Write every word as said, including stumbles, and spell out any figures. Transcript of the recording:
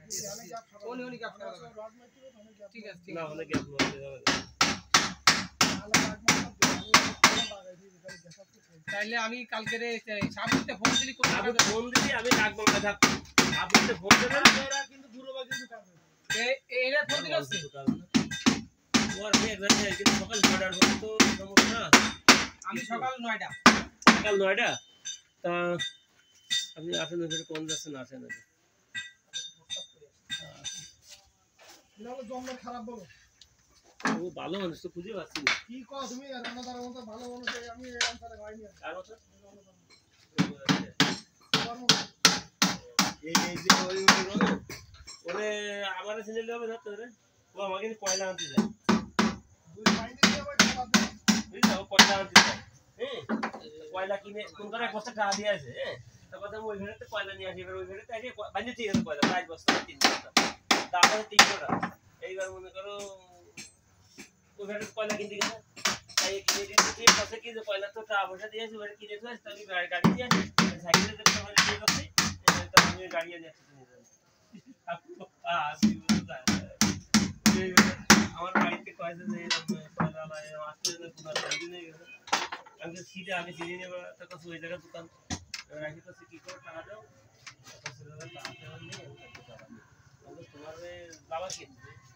ওনি ওনি gap করা ঠিক আছে ঠিক না হলে গ্যাপ মারতে যাবে তাইলে আমি কালকে রে সামনে ফোন দিলি কোন আমি ফোন দিলি আমি রাখবো না থাক আপনি ফোন দেবেন ওরা কিন্তু ঘুরবা কিন্তু কাটবে এই এরা ফোন দিল আছে ওর আমি একবার কিন্তু সকাল নয়টার পর তো সমস্যা না আমি সকাল নয়টা সকাল নয়টা তা আপনি আসেন ওখানে কোন যাচ্ছেন আসেন নাও জমলে খারাপ বলো ও ভালো মানুষ তো খুঁজে পাচ্ছি কি কও তুমি রান্নাদারের মতো ভালো মানুষ আমি এই আনসারে ভাইনি আর কথা এই এই যে ওই ওরে আমার ছেলে হবে না তোরে ও আমাকে কয়লা আনতে যায় দুই মাইনে দিয়ে ওই খারাপ বুঝছো কয়লা আনতে যায় হ্যাঁ কয়লা কিনে কোন করে এক বস্তা টাকা দিয়ে আছে হ্যাঁ তারপর আমি ওই ঘরেতে কয়লা নিয়ে আসি এবার ওই ঘরেতে আগে বানিয়ে দিয়ে গেছে কয়লা পাঁচ বস্তা তিন বস্তা দাম আছে তিনশো টাকা এইবার মনে করো ওই ঘরে কয়লা কিনতে গেছে তাই কিনে দিতে দিয়ে পাশে কি যে কয়লা তো টাকা পয়সা দিয়েছে ওটা কিনে তো তাহলে গাড়ি দিয়ে সাইকেলে যে সবাই দিয়ে গেছে তো আমি গাড়ি নিয়ে আসছি আমার বাড়িতে কয়েছে যে কয়লা আসতে পুরো দিনে গেছে আমি তো সিটে আমি চিনি নেব তো ওই জায়গায় দোকান রাখি তো কি করে টাকা দাও তোমার বাবা কিনবে